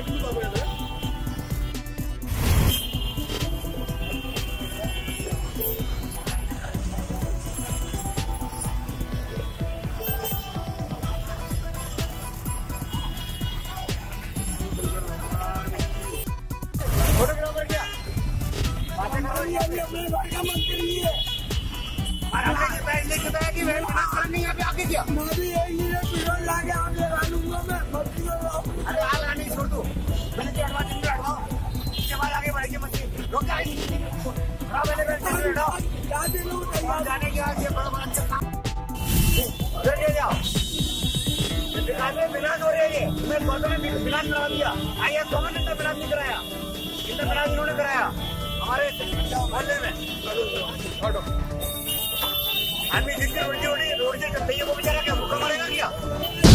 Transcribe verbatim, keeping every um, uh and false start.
आगे क्या मैं भी यही लाके आगे डालूंगा मैं। अरे आग नहीं छोड़ दो, मैंने क्या हटवा दिन हटवाओ, इसके बाद आगे बढ़ेगी मछली रोक जाएगी। खराब है लेकिन जाने के आज ये बड़ा बड़ा अच्छा काम ले जाओ। दुकान में बिलान हो रही है, मैं कौन में बिलान करा दिया। आइए कौन ने बिलान नहीं कराया, कितना बिलान इन्होंने कराया हमारे मोहल्ले में। आदमी जिसकी रोटी रोटी रोटी वो बेचारा क्या भूखा मरेगा क्या?